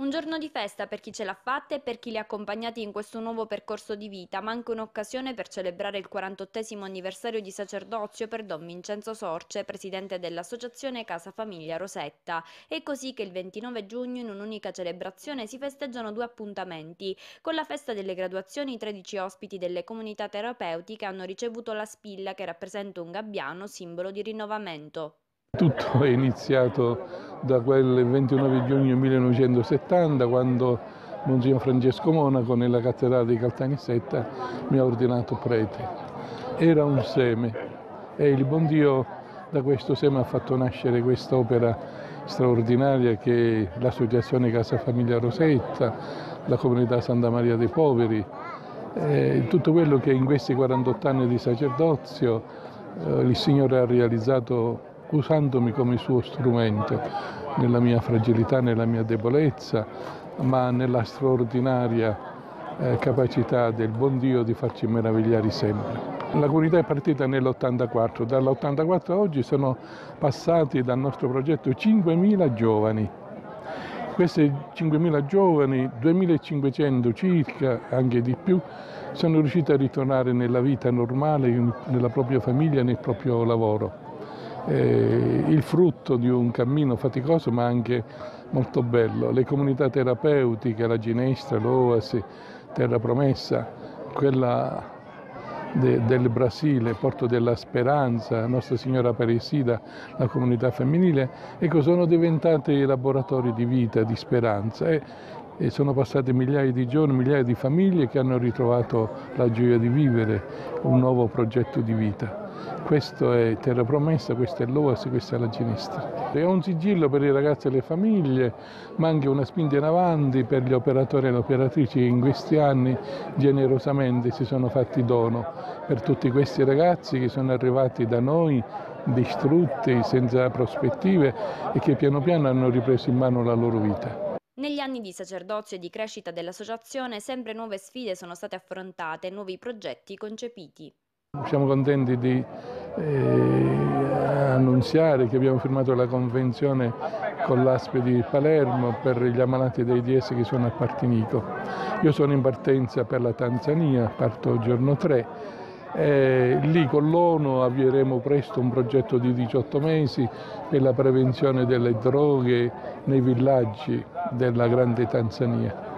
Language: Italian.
Un giorno di festa per chi ce l'ha fatta e per chi li ha accompagnati in questo nuovo percorso di vita, ma anche un'occasione per celebrare il 48esimo anniversario di sacerdozio per Don Vincenzo Sorce, presidente dell'associazione Casa Famiglia Rosetta. È così che il 29 giugno in un'unica celebrazione si festeggiano due appuntamenti. Con la festa delle graduazioni i 13 ospiti delle comunità terapeutiche hanno ricevuto la spilla che rappresenta un gabbiano, simbolo di rinnovamento. Tutto è iniziato da quel 29 giugno 1970, quando Monsignor Francesco Monaco nella cattedrale di Caltanissetta mi ha ordinato prete. Era un seme e il buon Dio da questo seme ha fatto nascere quest'opera straordinaria che è l'Associazione Casa Famiglia Rosetta, la Comunità Santa Maria dei Poveri, tutto quello che in questi 48 anni di sacerdozio il Signore ha realizzato usandomi come suo strumento nella mia fragilità, nella mia debolezza, ma nella straordinaria capacità del buon Dio di farci meravigliare sempre. La comunità è partita nell'84, dall'84 a oggi sono passati dal nostro progetto 5.000 giovani. Questi 5.000 giovani, 2.500 circa, anche di più, sono riusciti a ritornare nella vita normale, nella propria famiglia, nel proprio lavoro. Il frutto di un cammino faticoso ma anche molto bello. Le comunità terapeutiche, la Ginestra, l'Oasi, Terra Promessa, quella del Brasile, Porto della Speranza, Nostra Signora Aparecida, la comunità femminile, ecco, sono diventati laboratori di vita, di speranza e sono passati migliaia di giorni, migliaia di famiglie che hanno ritrovato la gioia di vivere un nuovo progetto di vita. Questo è Terra Promessa, questo è l'Oasi, questa è la Ginestra. È un sigillo per i ragazzi e le famiglie, ma anche una spinta in avanti per gli operatori e le operatrici che in questi anni generosamente si sono fatti dono per tutti questi ragazzi che sono arrivati da noi distrutti, senza prospettive e che piano piano hanno ripreso in mano la loro vita. Negli anni di sacerdozio e di crescita dell'associazione sempre nuove sfide sono state affrontate e nuovi progetti concepiti. Siamo contenti di annunziare che abbiamo firmato la convenzione con l'ASP di Palermo per gli ammalati dell'AIDS che sono a Partinico. Io sono in partenza per la Tanzania, parto il giorno 3. Lì con l'ONU avvieremo presto un progetto di 18 mesi per la prevenzione delle droghe nei villaggi della grande Tanzania.